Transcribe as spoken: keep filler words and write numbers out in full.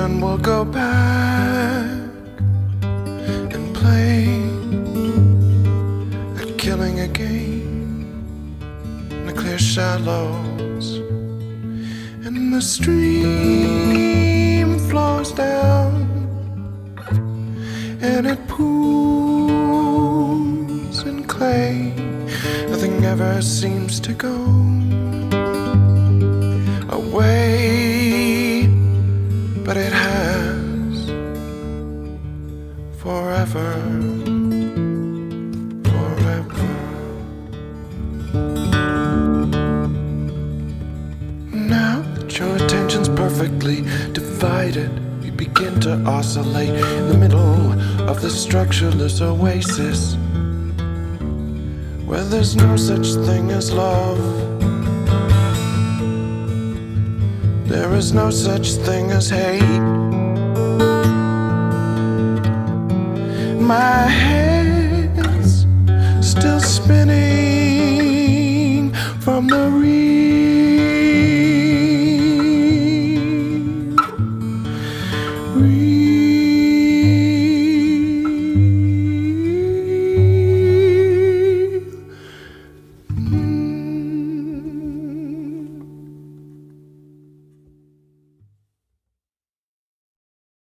then we'll go back and play at killing a game in the clear shallows. And the stream flows down and it pools in clay. Nothing ever seems to go away, but it has forever, forever. Now that your attention's perfectly divided, you begin to oscillate in the middle of the structureless oasis, where there's no such thing as love. There is no such thing as hate. My head's still spinning from the